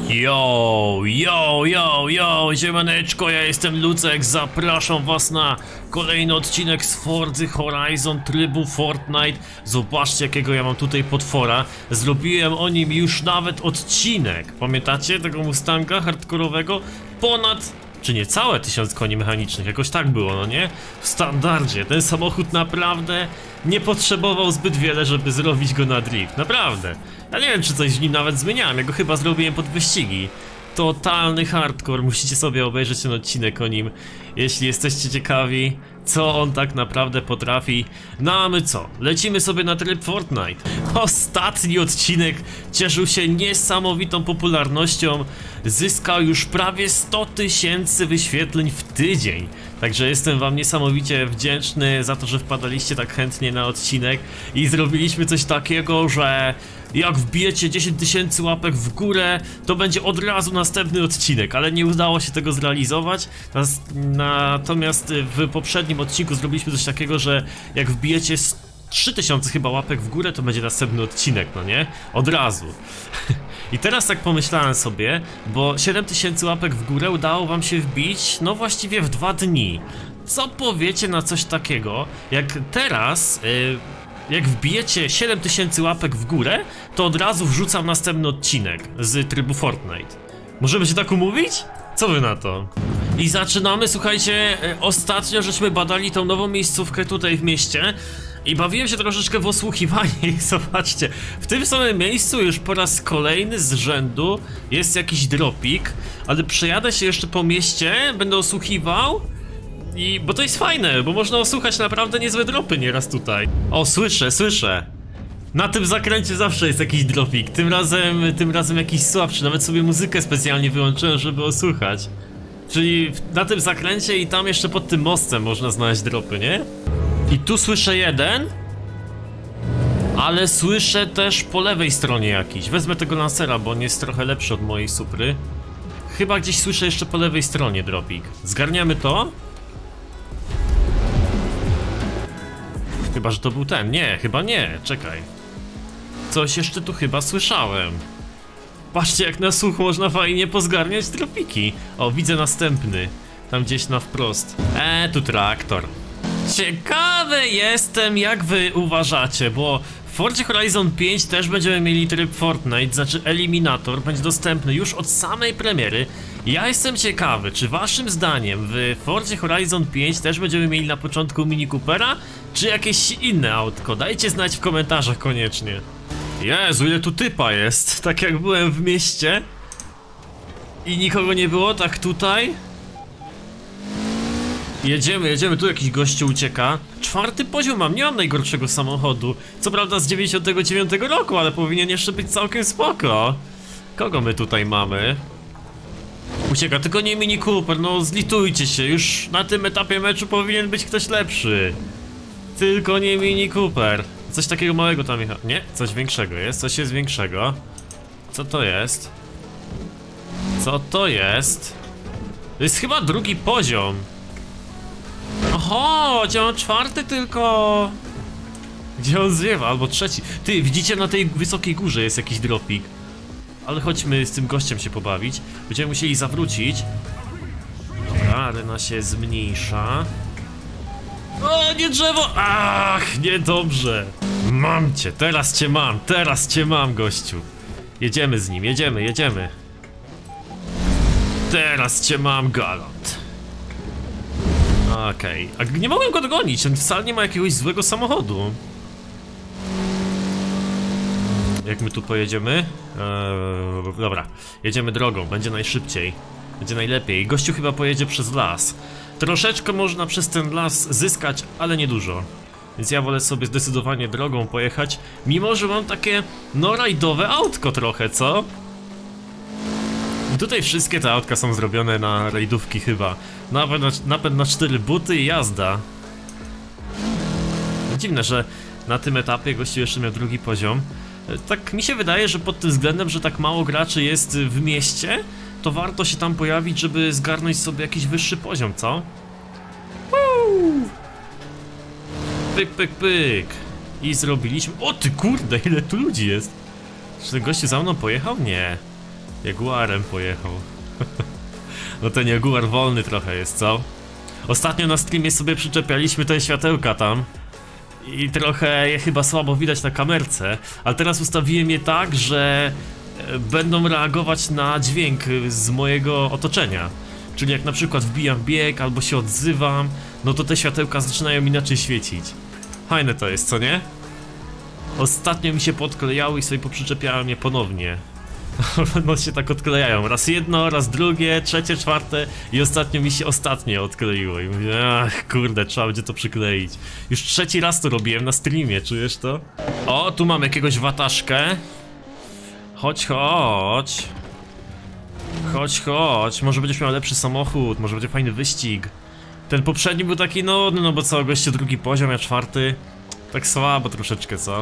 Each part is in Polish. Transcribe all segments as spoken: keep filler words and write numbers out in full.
Yo, yo, yo, yo, siemaneczko, ja jestem Lucek, zapraszam was na kolejny odcinek z Forza Horizon trybu Fortnite. Zobaczcie, jakiego ja mam tutaj potwora. Zrobiłem o nim już nawet odcinek. Pamiętacie tego Mustanga hardkorowego? Ponad, czy nie całe tysiąc koni mechanicznych, jakoś tak było, no nie? W standardzie. Ten samochód naprawdę nie potrzebował zbyt wiele, żeby zrobić go na drift, naprawdę. Ja nie wiem, czy coś w nim nawet zmieniałem, ja go chyba zrobiłem pod wyścigi. Totalny hardcore, musicie sobie obejrzeć ten odcinek o nim, jeśli jesteście ciekawi, co on tak naprawdę potrafi. No a my co? Lecimy sobie na tryb Fortnite. Ostatni odcinek cieszył się niesamowitą popularnością. Zyskał już prawie sto tysięcy wyświetleń w tydzień. Także jestem wam niesamowicie wdzięczny za to, że wpadaliście tak chętnie na odcinek. I zrobiliśmy coś takiego, że jak wbijecie dziesięć tysięcy łapek w górę, to będzie od razu następny odcinek, ale nie udało się tego zrealizować. Natomiast w poprzednim odcinku zrobiliśmy coś takiego, że jak wbijecie trzy tysiące chyba łapek w górę, to będzie następny odcinek, no nie? Od razu. I teraz tak pomyślałem sobie, bo siedem tysięcy łapek w górę udało wam się wbić, no właściwie w dwa dni. Co powiecie na coś takiego, jak teraz... Yy, Jak wbijecie siedem tysięcy łapek w górę, to od razu wrzucam następny odcinek z trybu Fortnite. Możemy się tak umówić? Co wy na to? I zaczynamy, słuchajcie, ostatnio żeśmy badali tą nową miejscówkę tutaj w mieście i bawiłem się troszeczkę w osłuchiwanie i zobaczcie, w tym samym miejscu już po raz kolejny z rzędu jest jakiś dropik, ale przejadę się jeszcze po mieście, będę osłuchiwał. I, bo to jest fajne, bo można osłuchać naprawdę niezłe dropy nieraz tutaj. O, słyszę, słyszę. Na tym zakręcie zawsze jest jakiś dropik. Tym razem, tym razem jakiś słabszy. Nawet sobie muzykę specjalnie wyłączyłem, żeby osłuchać. Czyli na tym zakręcie i tam jeszcze pod tym mostem można znaleźć dropy, nie? I tu słyszę jeden. Ale słyszę też po lewej stronie jakiś. Wezmę tego lancera, bo on jest trochę lepszy od mojej supry. Chyba gdzieś słyszę jeszcze po lewej stronie dropik. Zgarniamy to. Chyba, że to był ten. Nie, chyba nie. Czekaj. Coś jeszcze tu chyba słyszałem. Patrzcie, jak na słuch można fajnie pozgarniać tropiki. O, widzę następny. Tam gdzieś na wprost. Eee, tu traktor. Ciekawy jestem, jak wy uważacie, bo w Forzie Horizon pięć też będziemy mieli tryb Fortnite, znaczy Eliminator, będzie dostępny już od samej premiery. Ja jestem ciekawy, czy waszym zdaniem w Forzie Horizon pięć też będziemy mieli na początku Mini Coopera, czy jakieś inne autko? Dajcie znać w komentarzach koniecznie. Jezu, ile tu typa jest, tak jak byłem w mieście i nikogo nie było, tak tutaj. Jedziemy, jedziemy, tu jakiś gościu ucieka. Czwarty poziom mam, nie mam najgorszego samochodu. Co prawda z dziewięćdziesiątego dziewiątego roku, ale powinien jeszcze być całkiem spoko. Kogo my tutaj mamy? Ucieka, tylko nie Mini Cooper, no zlitujcie się. Już na tym etapie meczu powinien być ktoś lepszy. Tylko nie Mini Cooper. Coś takiego małego tam jechał. Nie, coś większego jest, coś jest większego. Co to jest? Co to jest? To jest chyba drugi poziom. Oho, gdzie on czwarty tylko? Gdzie on zwiewa? Albo trzeci. Ty, widzicie, na tej wysokiej górze jest jakiś dropik. Ale chodźmy z tym gościem się pobawić. Będziemy musieli zawrócić. Dobra, arena się zmniejsza. O, nie drzewo! Ach, niedobrze. Mam cię, teraz cię mam, teraz cię mam, gościu. Jedziemy z nim, jedziemy, jedziemy. Teraz cię mam, galant. Okej, okay. A nie mogłem go dogonić, on wcale nie ma jakiegoś złego samochodu. Jak my tu pojedziemy? Eee, dobra, jedziemy drogą, będzie najszybciej. Będzie najlepiej, gościu chyba pojedzie przez las. Troszeczkę można przez ten las zyskać, ale nie dużo. Więc ja wolę sobie zdecydowanie drogą pojechać. Mimo, że mam takie, no, rajdowe autko trochę, co? I tutaj wszystkie te autka są zrobione na rajdówki chyba. Napęd na, napęd na cztery buty i jazda. Dziwne, że na tym etapie gościu jeszcze miał drugi poziom. Tak mi się wydaje, że pod tym względem, że tak mało graczy jest w mieście, to warto się tam pojawić, żeby zgarnąć sobie jakiś wyższy poziom, co? Woo! Pyk, pyk, pyk. I zrobiliśmy... O ty kurde, ile tu ludzi jest! Czy ten gościu za mną pojechał? Nie. Jaguarem pojechał. No ten Jaguar wolny trochę jest, co? Ostatnio na streamie sobie przyczepialiśmy te światełka tam i trochę je chyba słabo widać na kamerce, ale teraz ustawiłem je tak, że będą reagować na dźwięk z mojego otoczenia. Czyli jak na przykład wbijam bieg albo się odzywam, no to te światełka zaczynają inaczej świecić. Fajne to jest, co nie? Ostatnio mi się podklejały i sobie poprzyczepiałem je ponownie. No się tak odklejają, raz jedno, raz drugie, trzecie, czwarte i ostatnio mi się ostatnie odkleiło i mówię, ach kurde, trzeba będzie to przykleić. Już trzeci raz to robiłem na streamie, czujesz to? O, tu mam jakiegoś wataszkę. Chodź, chodź. Chodź, chodź, może będziesz miał lepszy samochód, może będzie fajny wyścig. Ten poprzedni był taki nudny, no bo co, goście drugi poziom, a czwarty tak słabo troszeczkę, co?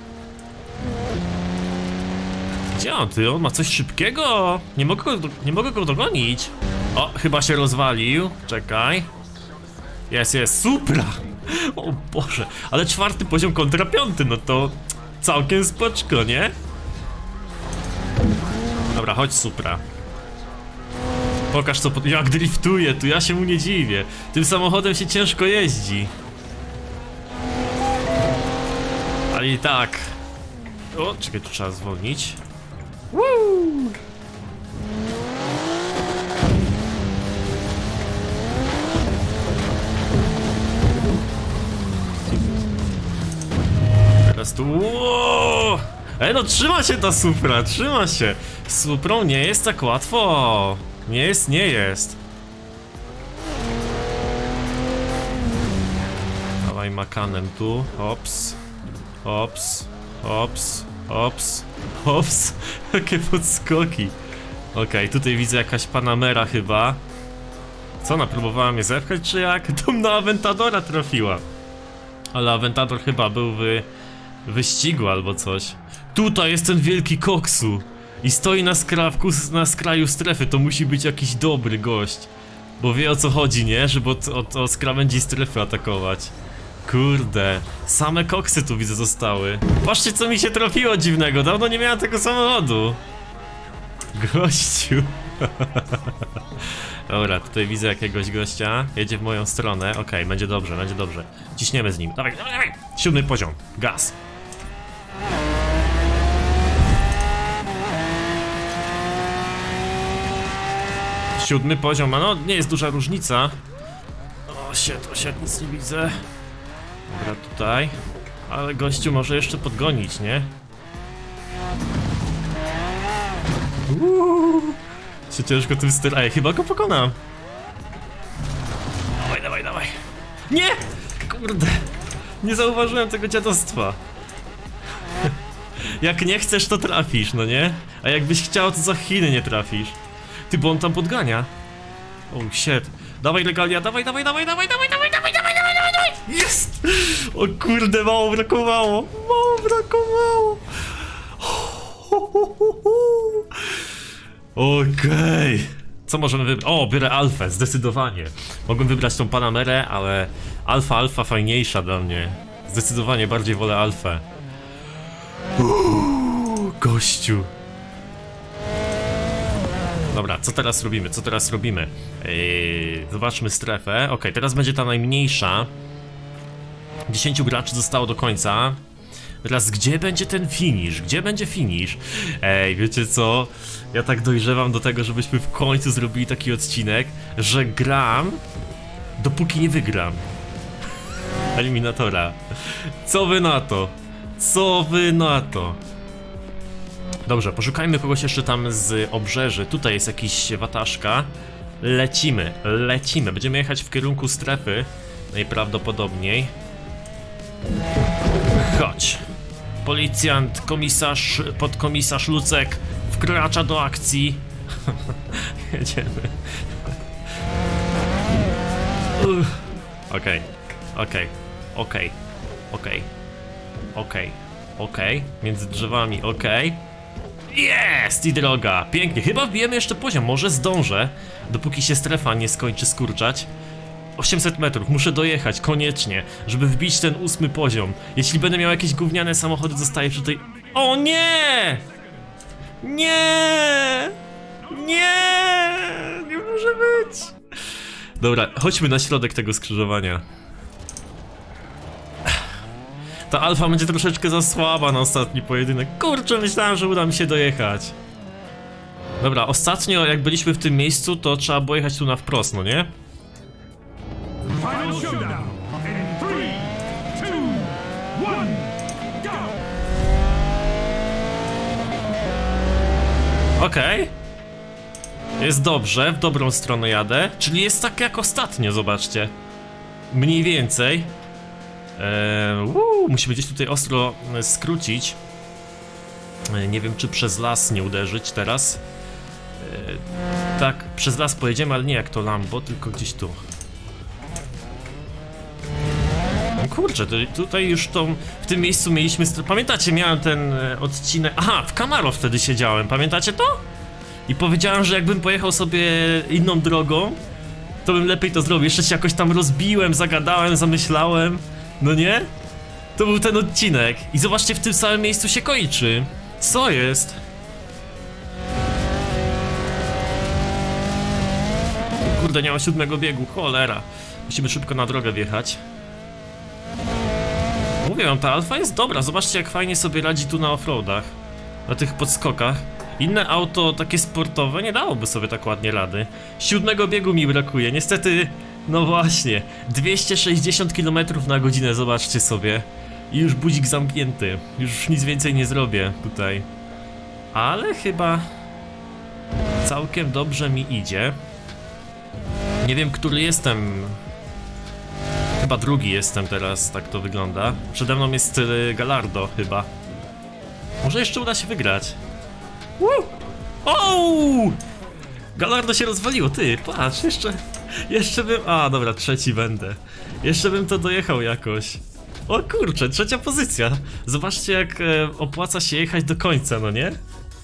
Gdzie on, ty? On ma coś szybkiego? Nie mogę go, nie mogę go dogonić. O, chyba się rozwalił. Czekaj. Jest, jest, Supra! O Boże, ale czwarty poziom kontra piąty, no to całkiem spoczko, nie? Dobra, chodź Supra. Pokaż co, pod... jak driftuje, tu ja się mu nie dziwię. Tym samochodem się ciężko jeździ. Ale i tak. O, czekaj, tu trzeba zwolnić. Woo! Teraz tu. Wow! Ej, no trzyma się ta Supra, trzyma się. Z Suprą nie jest tak łatwo. Nie jest, nie jest. Dawaj makanem tu. Hops. Hops. Hops. Hops. Hops. Jakie podskoki. Okej, okay, tutaj widzę jakaś Panamera chyba. Co, ona próbowała mnie zepchać, czy jak? To na Aventadora trafiła. Ale Aventador chyba był w wyścigu albo coś. Tutaj jest ten wielki koksu. I stoi na skrawku, na skraju strefy. To musi być jakiś dobry gość. Bo wie o co chodzi, nie? Żeby od, od, od krawędzi strefy atakować. Kurde, same koksy tu widzę zostały. Patrzcie co mi się trafiło dziwnego, dawno nie miałem tego samochodu. Gościu. Dobra, tutaj widzę jakiegoś gościa. Jedzie w moją stronę, okej, okay, będzie dobrze, będzie dobrze. Ciśniemy z nim, dawaj, dawaj, dawaj. Siódmy poziom, gaz. Siódmy poziom, a no nie jest duża różnica. O, shit, o shit, nic nie widzę. Dobra, tutaj. Ale gościu może jeszcze podgonić, nie? Uuu, się ciężko tym styraje, chyba go pokonam. Dawaj, dawaj, dawaj. Nie! Kurde, nie zauważyłem tego dziadostwa. Jak nie chcesz, to trafisz, no nie? A jakbyś chciał, to za Chiny nie trafisz. Ty, bo on tam podgania. Oh shit. Dawaj Legalia, dawaj, dawaj, dawaj, dawaj, dawaj, dawaj, dawaj, dawaj, dawaj, dawaj, dawaj. Jest! O kurde, mało brakowało. Mało brakowało. Okej. Okay. Co możemy wybrać? O, biorę Alfę, zdecydowanie. Mogłem wybrać tą Panamerę, ale Alfa, Alfa fajniejsza dla mnie. Zdecydowanie bardziej wolę Alfę. Uuu, gościu. Dobra, co teraz robimy? Co teraz robimy? Eee, zobaczmy strefę. Ok, teraz będzie ta najmniejsza. dziesięciu graczy zostało do końca. Teraz gdzie będzie ten finish? Gdzie będzie finish? Ej, wiecie co? Ja tak dojrzewam do tego, żebyśmy w końcu zrobili taki odcinek, że gram, dopóki nie wygram. Eliminatora. Co wy na to? Co wy na to? Dobrze, poszukajmy kogoś jeszcze tam z obrzeży. Tutaj jest jakiś wataszka. Lecimy, lecimy. Będziemy jechać w kierunku strefy. Najprawdopodobniej. Chodź. Policjant, komisarz, podkomisarz Lucek wkracza do akcji. Jedziemy. Okej, okej, okej, okej, okej, okej. Między drzewami, okej. Jest! I droga, pięknie, chyba wbijemy jeszcze poziom, może zdążę, dopóki się strefa nie skończy skurczać. osiemset metrów, muszę dojechać, koniecznie, żeby wbić ten ósmy poziom. Jeśli będę miał jakieś gówniane samochody, zostaję przy tej... O nie! Nie! Nie! Nie może być! Dobra, chodźmy na środek tego skrzyżowania. Ta alfa będzie troszeczkę za słaba na ostatni pojedynek. Kurczę, myślałem, że uda mi się dojechać. Dobra, ostatnio jak byliśmy w tym miejscu, to trzeba było jechać tu na wprost, no nie? Okej. Okay. Jest dobrze, w dobrą stronę jadę. Czyli jest tak jak ostatnio, zobaczcie. Mniej więcej. Eee, uu, musimy gdzieś tutaj ostro skrócić. Eee, nie wiem, czy przez las nie uderzyć teraz. Eee, tak, przez las pojedziemy, ale nie jak to Lambo, tylko gdzieś tu. No kurczę, to, tutaj już tą, w tym miejscu mieliśmy... Pamiętacie, miałem ten e, odcinek... Aha, w Camaro wtedy siedziałem, pamiętacie to? I powiedziałem, że jakbym pojechał sobie inną drogą, to bym lepiej to zrobił. Jeszcze się jakoś tam rozbiłem, zagadałem, zamyślałem. No nie? To był ten odcinek. I zobaczcie, w tym samym miejscu się kończy. Co jest? Kurde, nie ma siódmego biegu, cholera. Musimy szybko na drogę wjechać. Mówię wam, ta alfa jest dobra. Zobaczcie, jak fajnie sobie radzi tu na offroadach. Na tych podskokach. Inne auto, takie sportowe, nie dałoby sobie tak ładnie rady. Siódmego biegu mi brakuje, niestety. No właśnie, dwieście sześćdziesiąt kilometrów na godzinę, zobaczcie sobie. I już budzik zamknięty. Już nic więcej nie zrobię tutaj. Ale chyba całkiem dobrze mi idzie. Nie wiem, który jestem. Chyba drugi jestem teraz, tak to wygląda. Przede mną jest y, Gallardo chyba. Może jeszcze uda się wygrać. Woo! Ouu! Gallardo się rozwaliło, ty, patrz, jeszcze... Jeszcze bym... A, dobra, trzeci będę. Jeszcze bym to dojechał jakoś. O kurczę, trzecia pozycja. Zobaczcie, jak e, opłaca się jechać do końca, no nie?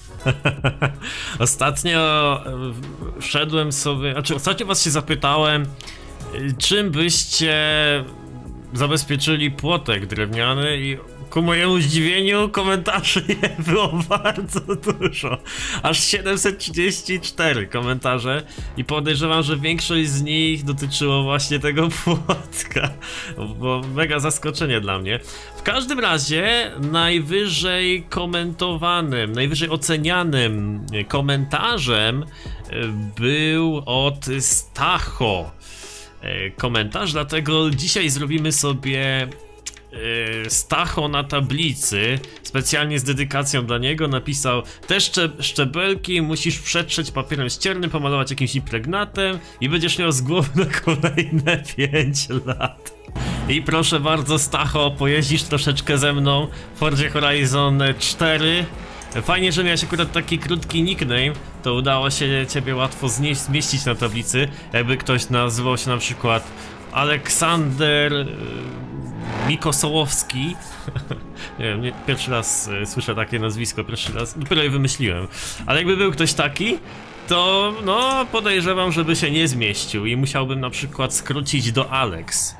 Ostatnio e, szedłem sobie... Znaczy, ostatnio was się zapytałem, e, czym byście zabezpieczyli płotek drewniany i... Ku mojemu zdziwieniu komentarzy było bardzo dużo. Aż siedemset trzydzieści cztery komentarze i podejrzewam, że większość z nich dotyczyło właśnie tego płotka. Bo mega zaskoczenie dla mnie. W każdym razie najwyżej komentowanym, najwyżej ocenianym komentarzem był od Stacho komentarz, dlatego dzisiaj zrobimy sobie Stacho na tablicy, specjalnie z dedykacją dla niego. Napisał: te szcze szczebelki musisz przetrzeć papierem ściernym, pomalować jakimś impregnatem i będziesz miał z głowy na kolejne pięć lat. I proszę bardzo, Stacho, pojeździsz troszeczkę ze mną w Fordzie Horizon cztery. Fajnie, że miałeś akurat taki krótki nickname, to udało się ciebie łatwo zmieścić na tablicy. Jakby ktoś nazywał się na przykład Aleksander Mikosołowski. Nie wiem, nie, pierwszy raz y, słyszę takie nazwisko, pierwszy raz, dopiero je wymyśliłem. Ale jakby był ktoś taki, to no podejrzewam, żeby się nie zmieścił i musiałbym na przykład skrócić do Alex.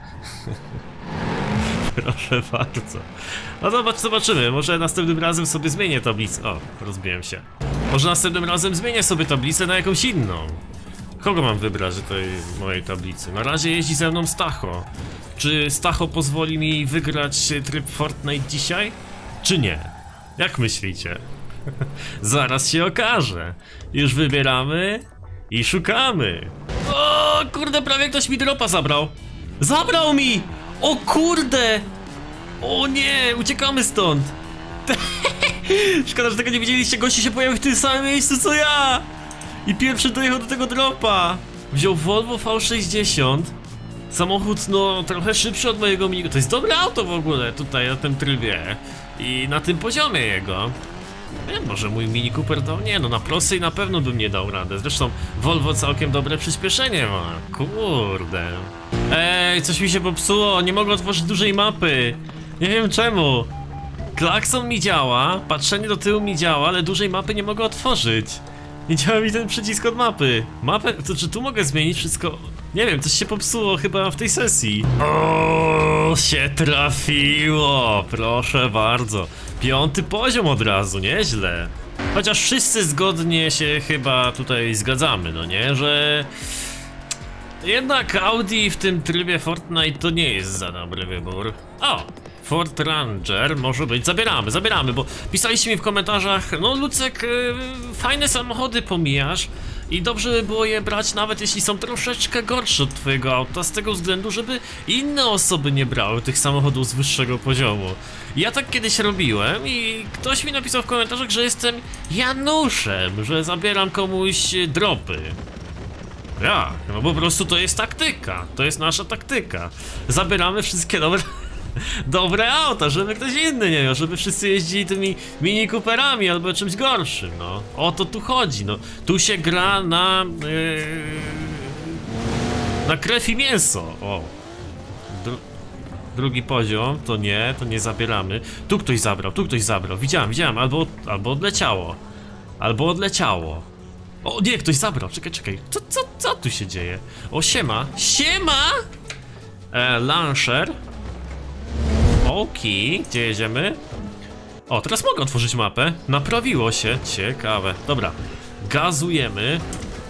Proszę bardzo. No zobacz, zobaczymy, może następnym razem sobie zmienię tablicę. O, rozbiłem się. Może następnym razem zmienię sobie tablicę na jakąś inną. Kogo mam wybrać do tej mojej tablicy? Na razie jeździ ze mną Stacho. Czy Stacho pozwoli mi wygrać tryb Fortnite dzisiaj? Czy nie? Jak myślicie? Zaraz się okaże. Już wybieramy i szukamy. O kurde, prawie ktoś mi dropa zabrał. Zabrał mi! O kurde! O nie, uciekamy stąd. Szkoda, że tego nie widzieliście. Gości się pojawił w tym samym miejscu co ja. I pierwszy dojechał do tego dropa. Wziął Volvo V sześćdziesiąt. Samochód no trochę szybszy od mojego Mini. To jest dobre auto w ogóle tutaj na tym trybie. I na tym poziomie jego. Nie, może mój Mini Cooper dał? Nie, no na prostej na pewno bym nie dał radę. Zresztą Volvo całkiem dobre przyspieszenie ma. Kurde. Ej, coś mi się popsuło. Nie mogę otworzyć dużej mapy. Nie wiem czemu. Klakson mi działa, patrzenie do tyłu mi działa, ale dużej mapy nie mogę otworzyć. Nie działa mi ten przycisk od mapy. Mapę? To czy tu mogę zmienić wszystko? Nie wiem, coś się popsuło chyba w tej sesji. O, się trafiło, proszę bardzo. Piąty poziom od razu, nieźle. Chociaż wszyscy zgodnie się chyba tutaj zgadzamy, no nie? Że jednak Audi w tym trybie Fortnite to nie jest za dobry wybór. O! Ford Ranger może być, zabieramy, zabieramy, bo pisaliście mi w komentarzach, no Lucek, yy, fajne samochody pomijasz i dobrze by było je brać, nawet jeśli są troszeczkę gorsze od twojego auta, z tego względu, żeby inne osoby nie brały tych samochodów z wyższego poziomu. Ja tak kiedyś robiłem i ktoś mi napisał w komentarzach, że jestem Januszem, że zabieram komuś dropy. Ja, no po prostu to jest taktyka, to jest nasza taktyka. Zabieramy wszystkie dobre... dobre auta, żeby ktoś inny nie miał, żeby wszyscy jeździli tymi Mini Cooperami albo czymś gorszym, no. O to tu chodzi, no. Tu się gra na... Yy, na krew i mięso, o. Dru drugi poziom, to nie, to nie zabieramy. Tu ktoś zabrał, tu ktoś zabrał, widziałem, widziałem, albo, albo odleciało. Albo odleciało. O nie, ktoś zabrał, czekaj, czekaj, co, co, co tu się dzieje? O, siema, siema! E, Launcher. Okej, gdzie jedziemy? O, teraz mogę otworzyć mapę. Naprawiło się, ciekawe. Dobra, gazujemy.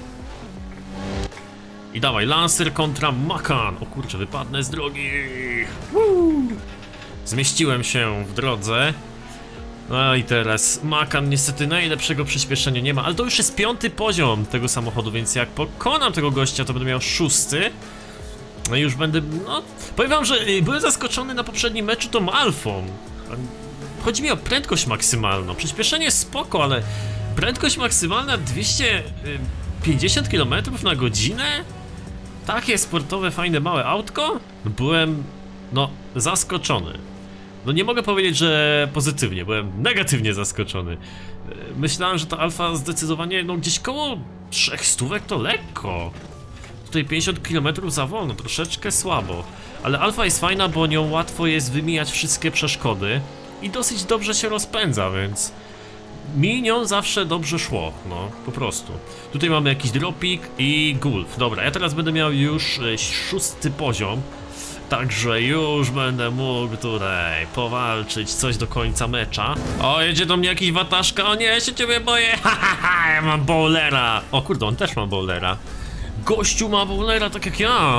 I dawaj, Lancer kontra Macan. O kurczę, wypadnę z drogi. Woo! Zmieściłem się w drodze. No i teraz Macan niestety najlepszego przyspieszenia nie ma, ale to już jest piąty poziom tego samochodu, więc jak pokonam tego gościa, to będę miał szósty. No i już będę, no, powiem wam, że byłem zaskoczony na poprzednim meczu tą Alfą. Chodzi mi o prędkość maksymalną, przyspieszenie spoko, ale prędkość maksymalna dwieście pięćdziesiąt kilometrów na godzinę? Takie sportowe, fajne, małe autko? Byłem, no, zaskoczony. No nie mogę powiedzieć, że pozytywnie, byłem negatywnie zaskoczony. Myślałem, że ta Alfa zdecydowanie, no gdzieś koło trzech stówek to lekko. Tutaj pięćdziesiąt kilometrów za wolno, troszeczkę słabo. Ale Alfa jest fajna, bo nią łatwo jest wymijać wszystkie przeszkody i dosyć dobrze się rozpędza, więc mi nią zawsze dobrze szło, no, po prostu. Tutaj mamy jakiś dropik i gulf. Dobra, ja teraz będę miał już e, szósty poziom, także już będę mógł tutaj powalczyć coś do końca mecza. O, jedzie do mnie jakiś wataszka, o nie, ja się ciebie boję, ha, ha, ha, ja mam bowlera. O kurde, on też ma bowlera. Gościu ma bowlera tak jak ja.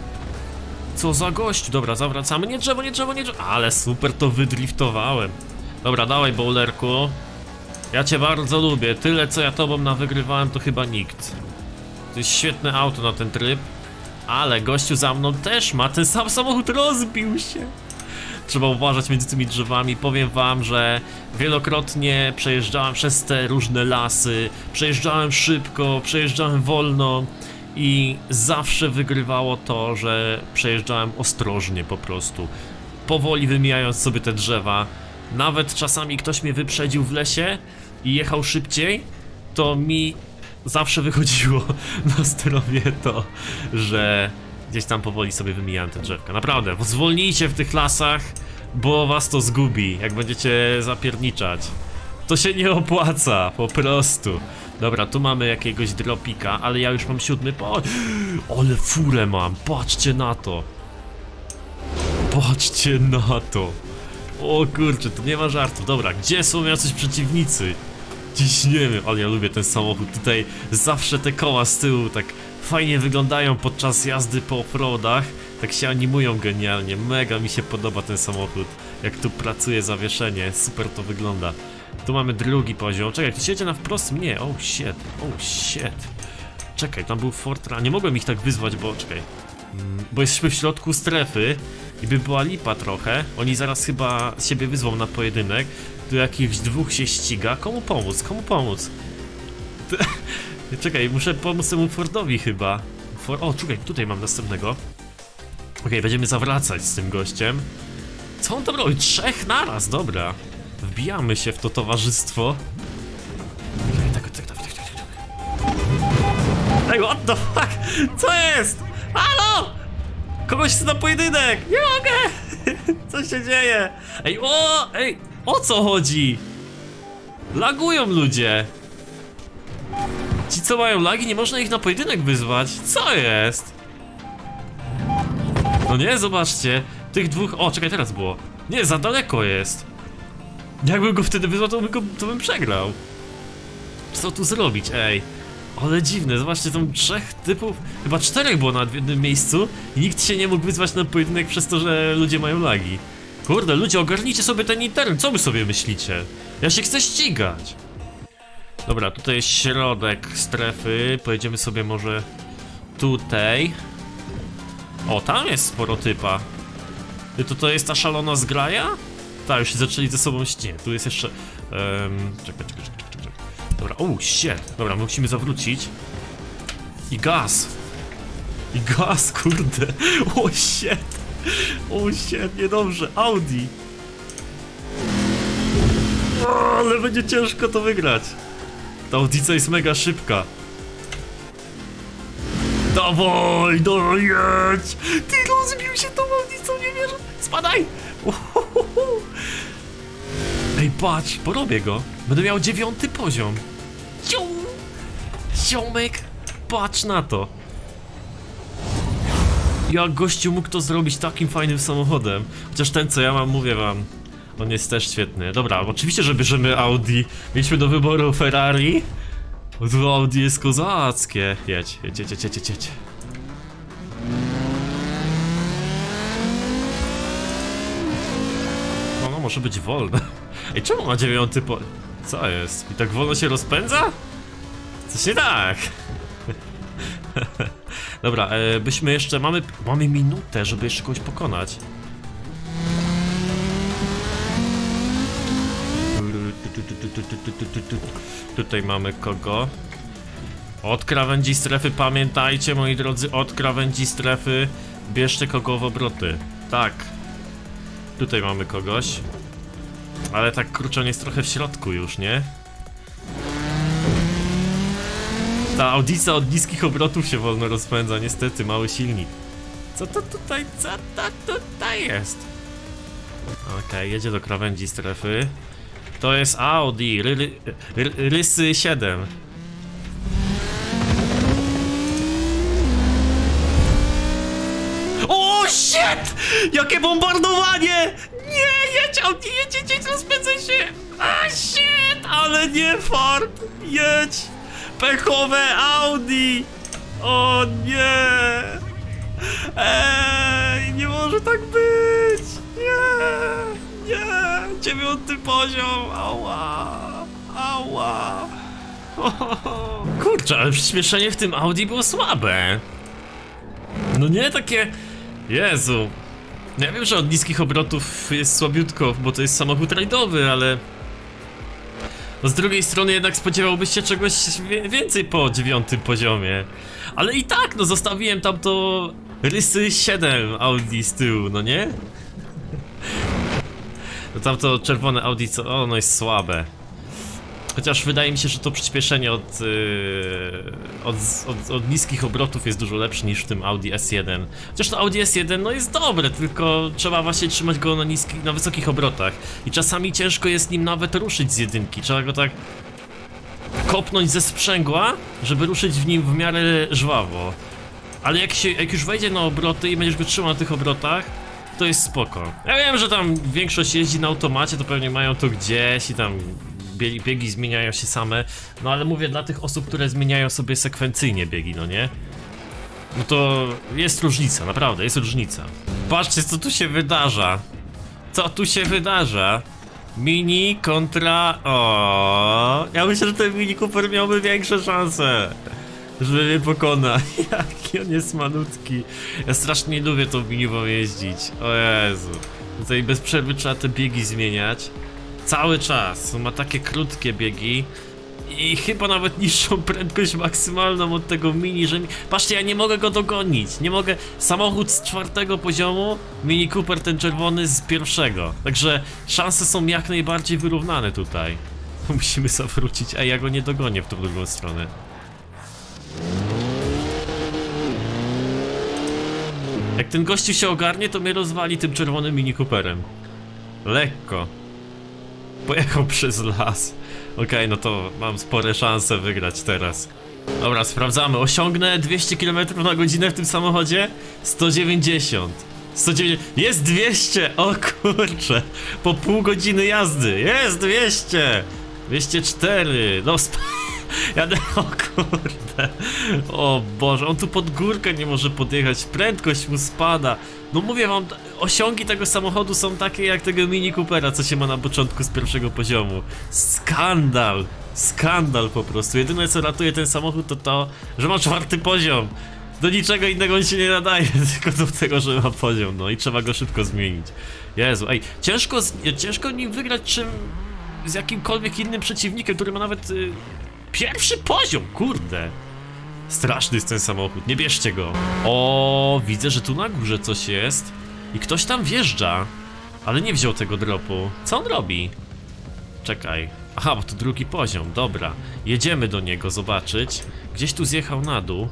Co za gościu, dobra, zawracamy, nie drzewo, nie drzewo, nie drzewo. Ale super to wydriftowałem. Dobra, dawaj bowlerku. Ja cię bardzo lubię, tyle co ja tobą nawygrywałem to chyba nikt. To jest świetne auto na ten tryb. Ale gościu za mną też ma, ten sam samochód rozbił się. Trzeba uważać między tymi drzewami. Powiem wam, że wielokrotnie przejeżdżałem przez te różne lasy. Przejeżdżałem szybko, przejeżdżałem wolno. I zawsze wygrywało to, że przejeżdżałem ostrożnie po prostu. Powoli wymijając sobie te drzewa. Nawet czasami ktoś mnie wyprzedził w lesie i jechał szybciej, to mi zawsze wychodziło na zdrowie to, że gdzieś tam powoli sobie wymijałem te drzewka. Naprawdę, zwolnijcie w tych lasach, bo was to zgubi, jak będziecie zapierniczać. To się nie opłaca, po prostu. Dobra, tu mamy jakiegoś dropika, ale ja już mam siódmy po... Ale furę mam, patrzcie na to. Patrzcie na to. O kurczę, to nie ma żartów. Dobra, gdzie są jacyś przeciwnicy? Ciśniemy, ale ja lubię ten samochód. Tutaj zawsze te koła z tyłu tak fajnie wyglądają podczas jazdy po offroadach. Tak się animują genialnie, mega mi się podoba ten samochód. Jak tu pracuje zawieszenie, super to wygląda. Tu mamy drugi poziom. Czekaj, ktoś jedzie na wprost mnie. Oh shit, oh shit. Czekaj, tam był Ford Ranger. Nie mogłem ich tak wyzwać, bo czekaj. Mm, bo jesteśmy w środku strefy i by była lipa trochę. Oni zaraz chyba siebie wyzwą na pojedynek. Tu jakichś dwóch się ściga. Komu pomóc? Komu pomóc? Czekaj, muszę pomóc temu Fordowi chyba. For... O, czekaj, tutaj mam następnego. Okej, okay, będziemy zawracać z tym gościem. Co on tam robi? Trzech naraz, dobra. Wbijamy się w to towarzystwo. Tak, tak, tak, tak, tak. Ej, what the fuck? Co jest? Halo! Kogoś chce na pojedynek! Nie mogę! Co się dzieje? Ej, o! Ej, o co chodzi? Lagują ludzie. Ci co mają lagi, nie można ich na pojedynek wyzwać. Co jest? No nie, zobaczcie. Tych dwóch... O, czekaj, teraz było. Nie, za daleko jest. Jakbym go wtedy wyzwał, to bym, go, to bym przegrał. Co tu zrobić, ej? Ale dziwne, zobaczcie, tam trzech typów, chyba czterech było na jednym miejscu i nikt się nie mógł wyzwać na pojedynek przez to, że ludzie mają lagi. Kurde, ludzie, ogarnijcie sobie ten internet, co wy sobie myślicie? Ja się chcę ścigać. Dobra, tutaj jest środek strefy, pojedziemy sobie może tutaj. O, tam jest sporo typa. I to to jest ta szalona zgraja? Tak, już się zaczęli ze sobą ścigać. Tu jest jeszcze... Um, czekaj, czekaj, czekaj, czekaj. Dobra, o, shit. Dobra, musimy zawrócić. I gaz. I gaz, kurde. O, shit. O, shit, niedobrze. Audi. O, ale będzie ciężko to wygrać. Ta Audica jest mega szybka. Dawaj, dawaj, jedź. Ty, rozbił się tą Audicą, nie wierzę. Spadaj. Uhuhuhu. Ej, patrz, porobię go. Będę miał dziewiąty poziom. Ciu. Ziomek, patrz na to. Jak gościu mógł to zrobić takim fajnym samochodem? Chociaż ten, co ja mam, mówię wam, on jest też świetny. Dobra, oczywiście, że bierzemy Audi. Mieliśmy do wyboru Ferrari. Bo tu Audi jest kozackie. Jedź, jedź, jedź, jedź, jedź, jedź. No, no, może być wolne. Ej, czemu ma dziewiąty po... Co jest? I tak wolno się rozpędza? Coś nie tak. Dobra, e, byśmy jeszcze... Mamy, mamy minutę, żeby jeszcze kogoś pokonać. Tutaj mamy kogo? Od krawędzi strefy, pamiętajcie, moi drodzy, od krawędzi strefy bierzcie kogo w obroty. Tak. Tutaj mamy kogoś. Ale tak kurczę, jest trochę w środku już, nie? Ta Audica od niskich obrotów się wolno rozpędza, niestety, mały silnik. Co to tutaj, co to tutaj jest? Okej, okay, jedzie do krawędzi strefy. To jest Audi, ry, ry, ry, Rysy siedem. O, shit! Jakie bombardowanie! Nie, jedź Audi, jedź, jedź, jedź, rozpędzaj się! A, shit! Ale nie fart! Jedź! Pechowe Audi! O nie! Ej, nie może tak być! Nie! Nie! Dziewiąty poziom! Ała! Ała! Ohoho. Kurczę, ale przyspieszenie w tym Audi było słabe! No nie takie... Jezu! Ja wiem, że od niskich obrotów jest słabiutko, bo to jest samochód rajdowy, ale... No z drugiej strony jednak spodziewałbyś się czegoś więcej po dziewiątym poziomie. Ale i tak, no zostawiłem tam to Rysy siedem Audi z tyłu, no nie? No tamto czerwone Audi, co... ono jest słabe. Chociaż wydaje mi się, że to przyspieszenie od, yy, od, od, od niskich obrotów jest dużo lepsze niż w tym Audi S jeden. Chociaż to Audi S jeden no jest dobre, tylko trzeba właśnie trzymać go na, niskich, na wysokich obrotach. I czasami ciężko jest nim nawet ruszyć z jedynki. Trzeba go tak kopnąć ze sprzęgła, żeby ruszyć w nim w miarę żwawo. Ale jak, się, jak już wejdzie na obroty i będziesz go trzymał na tych obrotach, to jest spoko. Ja wiem, że tam większość jeździ na automacie, to pewnie mają to gdzieś i tam... Biegi, biegi zmieniają się same, no ale mówię dla tych osób, które zmieniają sobie sekwencyjnie biegi, no nie? No to jest różnica, naprawdę, jest różnica. Patrzcie, co tu się wydarza. Co tu się wydarza? Mini kontra... O, ja myślę, że ten Mini Cooper miałby większe szanse, żeby mnie pokonać. Jaki on jest malutki. Ja strasznie lubię tą miniwą jeździć. O Jezu. Tutaj bez przerwy trzeba te biegi zmieniać. Cały czas, ma takie krótkie biegi i chyba nawet niższą prędkość maksymalną od tego Mini, że... Mi... Patrzcie, ja nie mogę go dogonić, nie mogę... Samochód z czwartego poziomu, Mini Cooper ten czerwony z pierwszego. Także szanse są jak najbardziej wyrównane tutaj. Musimy zawrócić, a ja go nie dogonię w tą drugą stronę. Jak ten gościu się ogarnie, to mnie rozwali tym czerwonym Mini Cooperem. Lekko. Pojechał przez las. Okej, okay, no to mam spore szanse wygrać teraz. Dobra, sprawdzamy. Osiągnę dwieście kilometrów na godzinę w tym samochodzie? sto dziewięćdziesiąt. sto dziewięćdziesiąt. Jest dwieście! O kurczę! Po pół godziny jazdy. Jest dwieście! dwieście cztery. No sp Jadę, o kurde. O Boże, on tu pod górkę nie może podjechać, prędkość mu spada. No mówię wam, osiągi tego samochodu są takie jak tego Mini Coopera, co się ma na początku z pierwszego poziomu. Skandal, skandal po prostu. Jedyne co ratuje ten samochód to to, że ma czwarty poziom. Do niczego innego on się nie nadaje, tylko do tego, że ma poziom, no i trzeba go szybko zmienić. Jezu, ej, ciężko, ciężko nim wygrać czym z jakimkolwiek innym przeciwnikiem, który ma nawet y, pierwszy poziom, kurde. Straszny jest ten samochód, nie bierzcie go. O, widzę, że tu na górze coś jest i ktoś tam wjeżdża, ale nie wziął tego dropu. Co on robi? Czekaj. Aha, bo to drugi poziom, dobra. Jedziemy do niego zobaczyć. Gdzieś tu zjechał na dół.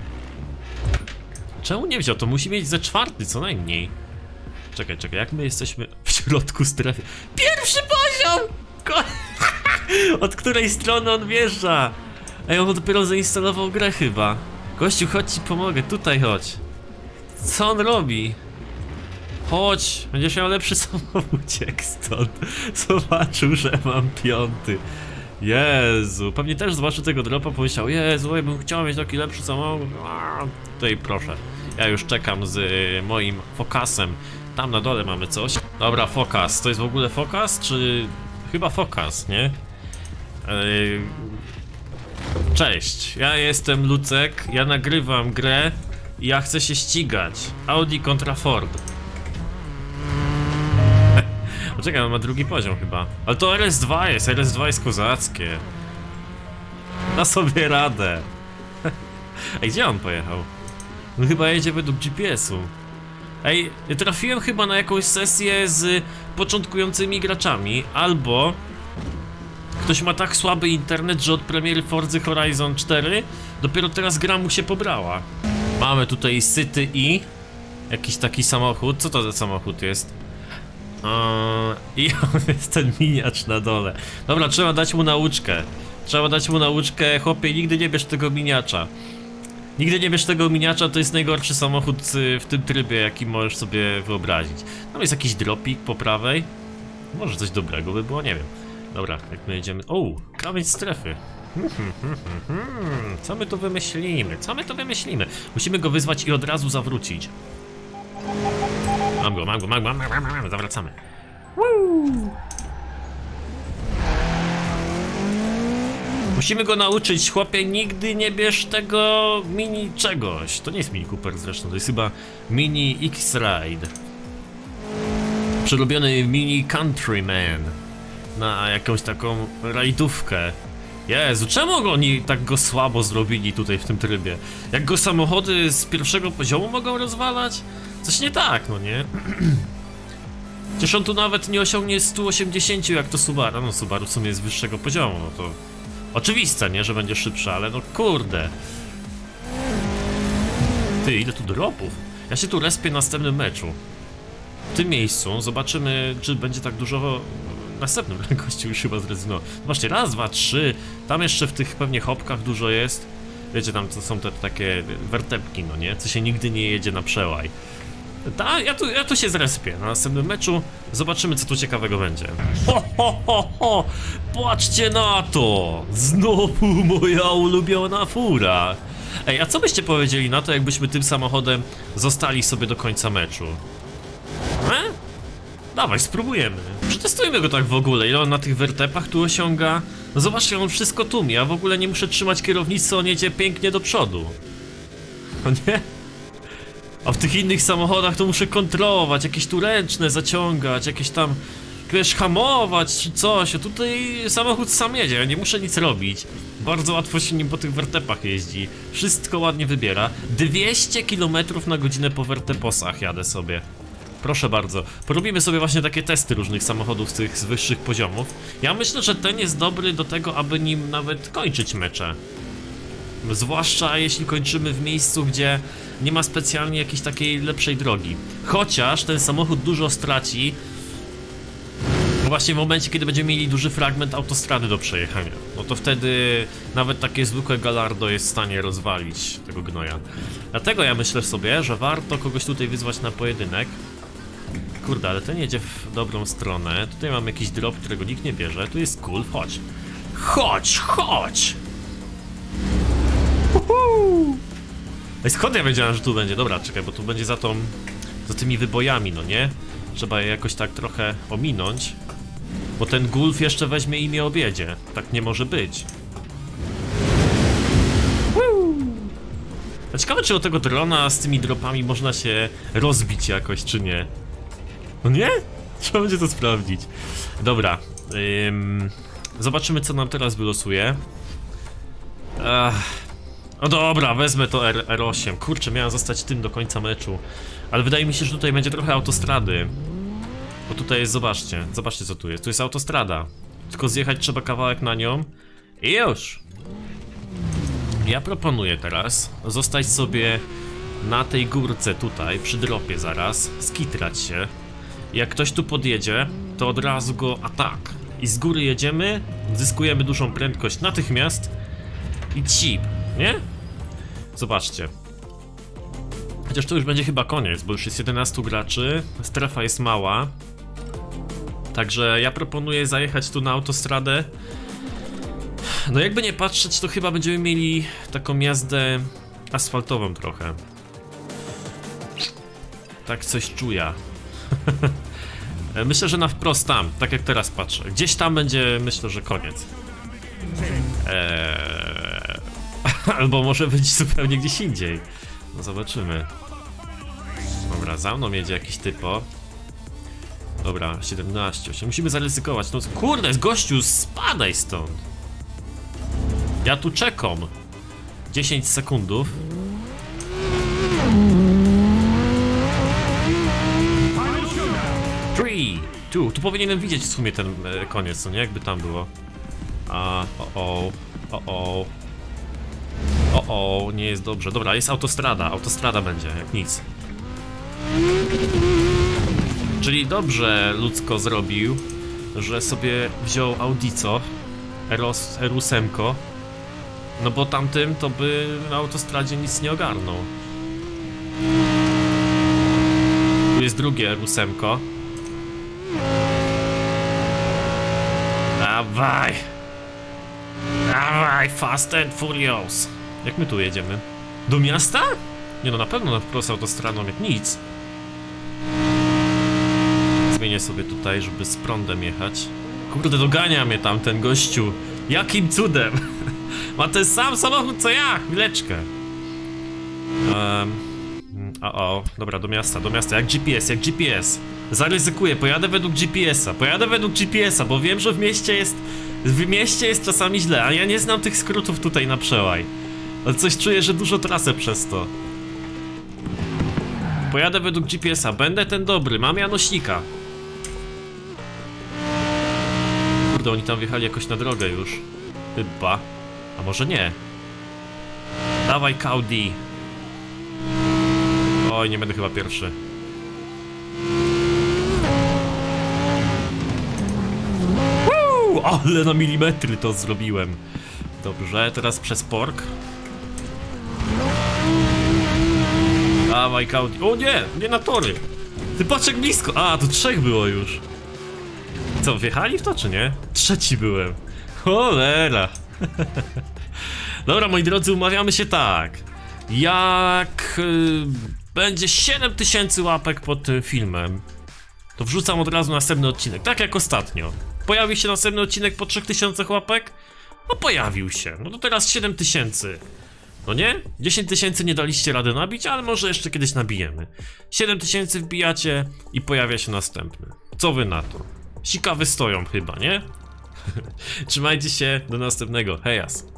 Czemu nie wziął? To musi mieć ze czwarty co najmniej. Czekaj, czekaj, jak my jesteśmy w środku strefy? Pierwszy poziom! Ko Od której strony on wjeżdża? Ej, on dopiero zainstalował grę chyba. Gościu, chodź ci pomogę, tutaj chodź. Co on robi? Chodź, będziesz miał lepszy samochód, uciekł stąd. Zobaczył, że mam piąty. Jezu, pewnie też zobaczył tego dropa, pomyślał, Jezu, ja bym chciał mieć taki lepszy samochód. A, tutaj proszę. Ja już czekam z y, moim Focusem. Tam na dole mamy coś. Dobra, Focus. To jest w ogóle Focus, czy... Chyba Focus, nie? Yy... Cześć, ja jestem Lucek, ja nagrywam grę i ja chcę się ścigać. Audi kontra Ford. Poczekaj, on ma drugi poziom chyba. Ale to R S dwa jest, R S dwa jest kozackie. Da sobie radę. Ej, gdzie on pojechał? No chyba jedzie według G P S u. Ej, trafiłem chyba na jakąś sesję z początkującymi graczami, albo ktoś ma tak słaby internet, że od premiery Forzy Horizon cztery dopiero teraz gra mu się pobrała. Mamy tutaj City i jakiś taki samochód. Co to za samochód jest? Eee, I jest ten miniacz na dole. Dobra, trzeba dać mu nauczkę. Trzeba dać mu nauczkę, chłopie, nigdy nie bierz tego miniacza. Nigdy nie bierz tego miniacza, to jest najgorszy samochód w tym trybie, jaki możesz sobie wyobrazić. Tam jest jakiś dropik po prawej. Może coś dobrego by było, nie wiem. Dobra, jak my jedziemy... O, krawędź strefy. Co my tu wymyślimy? Co my tu wymyślimy? Musimy go wyzwać i od razu zawrócić. Mam go, mam go, mam go, mam go, mam go, mam go. Zawracamy. Woo! Musimy go nauczyć, chłopie, nigdy nie bierz tego mini czegoś. To nie jest Mini Cooper zresztą, to jest chyba Mini X-Ride. Przerobiony Mini Countryman. Na jakąś taką rajdówkę. Jezu, czemu oni tak go słabo zrobili tutaj w tym trybie? Jak go samochody z pierwszego poziomu mogą rozwalać? Coś nie tak, no nie? Przecież on tu nawet nie osiągnie stu osiemdziesięciu jak to Subaru. No Subaru w sumie jest z wyższego poziomu, no to... Oczywiste, nie, że będzie szybsza, ale no kurde. Ty, ile tu dropów? Ja się tu respię w następnym meczu. W tym miejscu zobaczymy, czy będzie tak dużo... Następnym gościu już chyba zrezygnował. Zobaczcie, raz, dwa, trzy. Tam jeszcze w tych pewnie hopkach dużo jest. Wiecie, tam to są te takie wertepki, no nie? Co się nigdy nie jedzie na przełaj. Ta, ja, tu, ja tu się zrespię. Na następnym meczu zobaczymy, co tu ciekawego będzie. Ho, ho, ho, ho! Patrzcie na to! Znowu moja ulubiona fura! Ej, a co byście powiedzieli na to, jakbyśmy tym samochodem zostali sobie do końca meczu? E? Dawaj, spróbujemy. Przetestujmy go tak w ogóle, ile on na tych wertepach tu osiąga. No zobaczcie, on wszystko tłumi, ja w ogóle nie muszę trzymać kierownicy, on jedzie pięknie do przodu. No nie? A w tych innych samochodach to muszę kontrolować, jakieś tu ręczne zaciągać, jakieś tam, wiesz, hamować czy coś. A tutaj samochód sam jedzie, ja nie muszę nic robić. Bardzo łatwo się nim po tych wertepach jeździ. Wszystko ładnie wybiera. dwieście kilometrów na godzinę po werteposach jadę sobie. Proszę bardzo, porobimy sobie właśnie takie testy różnych samochodów z tych z wyższych poziomów. Ja myślę, że ten jest dobry do tego, aby nim nawet kończyć mecze. Zwłaszcza jeśli kończymy w miejscu, gdzie nie ma specjalnie jakiejś takiej lepszej drogi. Chociaż ten samochód dużo straci właśnie w momencie, kiedy będziemy mieli duży fragment autostrady do przejechania. No to wtedy nawet takie zwykłe Gallardo jest w stanie rozwalić tego gnoja. Dlatego ja myślę sobie, że warto kogoś tutaj wyzwać na pojedynek. Kurde, ale ten jedzie w dobrą stronę. Tutaj mam jakiś drop, którego nikt nie bierze. Tu jest cool, chodź. Chodź, chodź! Ej, skąd ja wiedziałem, że tu będzie? Dobra, czekaj, bo tu będzie za tą... za tymi wybojami, no nie? Trzeba je jakoś tak trochę ominąć. Bo ten Gulf jeszcze weźmie i mnie objedzie. Tak nie może być. A ciekawe, czy od tego drona z tymi dropami można się rozbić jakoś, czy nie? No nie? Trzeba będzie to sprawdzić. Dobra. Ym, zobaczymy, co nam teraz wylosuje. Ach. No dobra, wezmę to R osiem. Kurczę, miałem zostać tym do końca meczu. Ale wydaje mi się, że tutaj będzie trochę autostrady. Bo tutaj jest, zobaczcie, zobaczcie co tu jest. Tu jest autostrada. Tylko zjechać trzeba kawałek na nią. I już. Ja proponuję teraz zostać sobie na tej górce tutaj, przy dropie zaraz, skitrać się. Jak ktoś tu podjedzie, to od razu go atak. I z góry jedziemy, zyskujemy dużą prędkość natychmiast. I cip, nie? Zobaczcie. Chociaż to już będzie chyba koniec, bo już jest jedenastu graczy, strefa jest mała. Także ja proponuję zajechać tu na autostradę. No jakby nie patrzeć, to chyba będziemy mieli taką jazdę asfaltową trochę. Tak coś czuję. Myślę, że na wprost tam, tak jak teraz patrzę. Gdzieś tam będzie, myślę, że koniec. Eee... Albo może być zupełnie gdzieś indziej. No zobaczymy. Dobra, za mną jedzie jakiś typo. Dobra, siedemnaście, osiem. Musimy zaryzykować. No kurde, gościu, spadaj stąd. Ja tu czekam. dziesięć sekundów. trzy, dwa. Tu powinienem widzieć w sumie ten e, koniec, no nie? Jakby tam było. A, o, o, o, o. O, o, nie jest dobrze. Dobra, jest autostrada. Autostrada będzie, jak nic. Czyli dobrze ludzko zrobił, że sobie wziął Audico R osiem. No bo tamtym to by na autostradzie nic nie ogarnął. Tu jest drugie R osiem. Dawaj! Dawaj, Fast and Furious! Jak my tu jedziemy? Do miasta? Nie no, na pewno na wprost autostradą jak nic. Zmienię sobie tutaj, żeby z prądem jechać. Kurde, dogania mnie tam ten gościu. Jakim cudem? Ma ten sam samochód co ja! Chwileczkę. Um, o, o, dobra, do miasta, do miasta. Jak G P S, jak G P S. Zaryzykuję, pojadę według G P S-a. Pojadę według G P S-a, bo wiem, że w mieście jest... W mieście jest czasami źle, a ja nie znam tych skrótów tutaj na przełaj. Ale coś czuję, że dużo tracę przez to. Pojadę według G P S-a, będę ten dobry, mam Janosika. Kurde, oni tam wjechali jakoś na drogę już. Chyba. A może nie? Dawaj, Audi. Oj, nie będę chyba pierwszy. Woo! Ale na milimetry to zrobiłem. Dobrze, teraz przez pork. Dawaj, Audi. O nie, nie na tory. Ty patrz jak blisko. A, to trzech było już. Co, wjechali w to czy nie? Trzeci byłem. Cholera. Dobra, moi drodzy, umawiamy się tak. Jak yy, będzie siedem tysięcy łapek pod tym filmem, to wrzucam od razu następny odcinek, tak jak ostatnio. Pojawi się następny odcinek po trzech tysiącach łapek? No pojawił się, no to teraz siedem tysięcy. No nie? dziesięć tysięcy nie daliście rady nabić, ale może jeszcze kiedyś nabijemy. siedem tysięcy wbijacie i pojawia się następny. Co wy na to? Sikawy stoją chyba, nie? Trzymajcie się, do następnego, hejas.